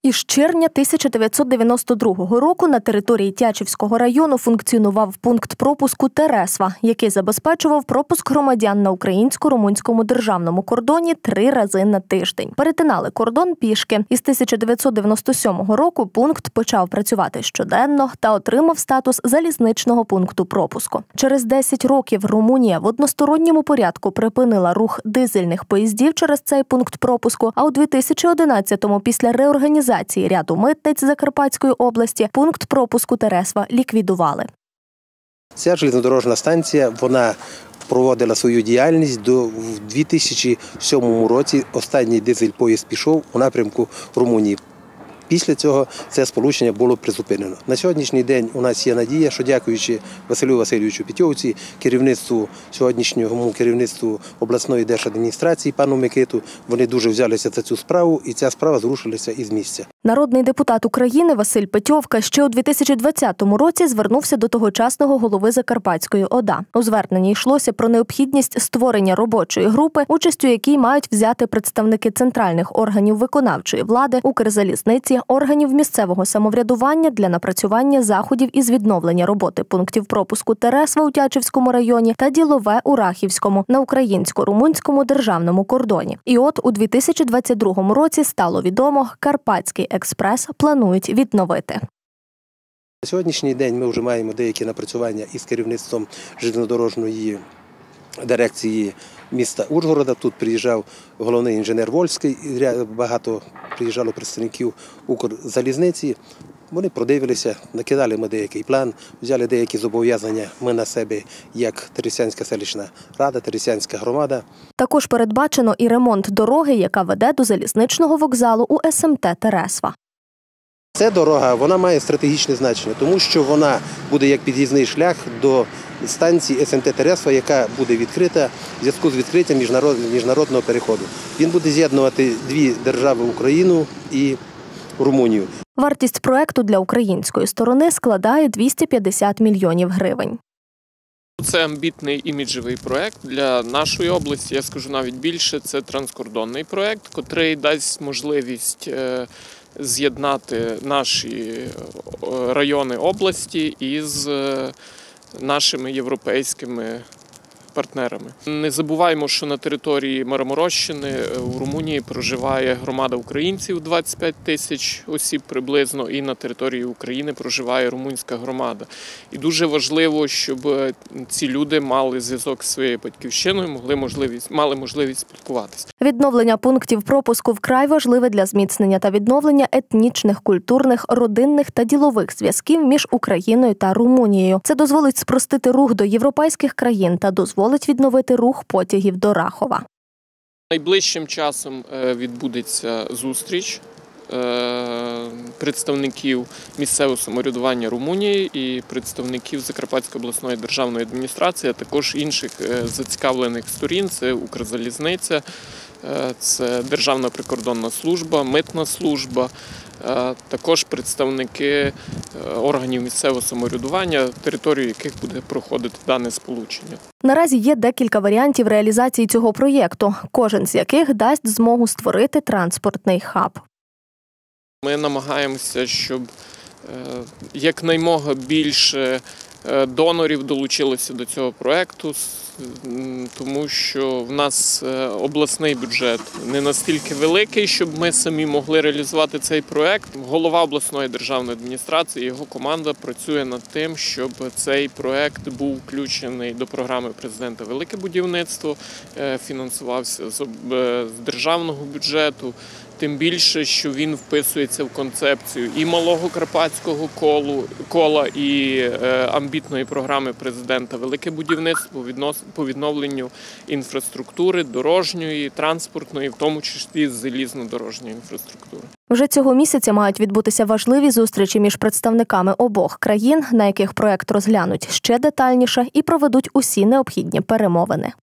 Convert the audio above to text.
Із червня 1992 року на території Тячівського району функціонував пункт пропуску Тересва, який забезпечував пропуск громадян на українсько-румунському державному кордоні 3 рази на тиждень. Перетинали кордон пішки. Із 1997 року пункт почав працювати щоденно та отримав статус залізничного пункту пропуску. Через 10 років Румунія в односторонньому порядку припинила рух дизельних поїздів через цей пункт пропуску, а у 2011-му після реорганізації ряду митниць Закарпатської області пункт пропуску Тересва ліквідували. Ця железнодорожна станція, вона проводила свою діяльність в 2007 році. Останній дизель-поїзд пішов у напрямку Румунії. Після цього це сполучення було призупинено. На сьогоднішній день у нас є надія, що дякуючи Василю Васильовичу Петьовці, сьогоднішньому керівництву обласної держадміністрації, пану Микиту, вони дуже взялися за цю справу, і ця справа зрушилася із місця. Народний депутат України Василь Петьовка ще у 2020 році звернувся до тогочасного голови Закарпатської ОДА. У зверненні йшлося про необхідність створення робочої групи, участю якій мають взяти представники центральних органів виконавчої влади, Укрзалізниці, органів місцевого самоврядування для напрацювання заходів із відновлення роботи пунктів пропуску Тересва у Тячівському районі та Ділове у Рахівському на українсько-румунському державному кордоні. І от у 2022 році стало відомо, Карпатський експрес планують відновити. На сьогоднішній день ми вже маємо деякі напрацювання із керівництвом железнодорожної дирекції міста Ужгорода. Тут приїжджав головний інженер Вольський, багато приїжджало представників Укрзалізниці. Вони продивилися, накидали ми деякий план, взяли деякі зобов'язання ми на себе, як Тересянська селищна рада, Тересянська громада. Також передбачено і ремонт дороги, яка веде до залізничного вокзалу у СМТ Тересва. Ця дорога, вона має стратегічне значення, тому що вона буде як під'їзний шлях до станції СМТ Тересва, яка буде відкрита в зв'язку з відкриттям міжнародного переходу. Він буде з'єднувати дві держави – Україну і Румунію. Вартість проекту для української сторони складає 250 мільйонів гривень. Це амбітний іміджевий проект для нашої області, я скажу навіть більше, це транскордонний проект, котрий дасть можливість з'єднати наші райони області із нашими європейськими партнерами. Не забуваємо, що на території Марморощини у Румунії проживає громада українців, 25 тисяч осіб приблизно, і на території України проживає румунська громада. І дуже важливо, щоб ці люди мали зв'язок з своєю батьківщиною, мали можливість спілкуватися. Відновлення пунктів пропуску вкрай важливе для зміцнення та відновлення етнічних, культурних, родинних та ділових зв'язків між Україною та Румунією. Це дозволить спростити рух до європейських країн та дозволить відновити рух потягів до Рахова. Найближчим часом відбудеться зустріч представників місцевого самоврядування Румунії і представників Закарпатської обласної державної адміністрації, а також інших зацікавлених сторін – це Укрзалізниця, це Державна прикордонна служба, митна служба, також представники органів місцевого самоврядування, територію яких буде проходити дане сполучення. Наразі є декілька варіантів реалізації цього проєкту, кожен з яких дасть змогу створити транспортний хаб. Ми намагаємося, щоб якнаймога більше донорів долучилося до цього проєкту, тому що в нас обласний бюджет не настільки великий, щоб ми самі могли реалізувати цей проєкт. Голова обласної державної адміністрації, його команда працює над тим, щоб цей проєкт був включений до програми президента «Велике будівництво», фінансувався з державного бюджету. Тим більше, що він вписується в концепцію і малого карпатського кола, і амбітної програми президента «Велике будівництво» по відновленню інфраструктури, дорожньої, транспортної, в тому числі залізнодорожньої інфраструктури. Вже цього місяця мають відбутися важливі зустрічі між представниками обох країн, на яких проект розглянуть ще детальніше і проведуть усі необхідні перемовини.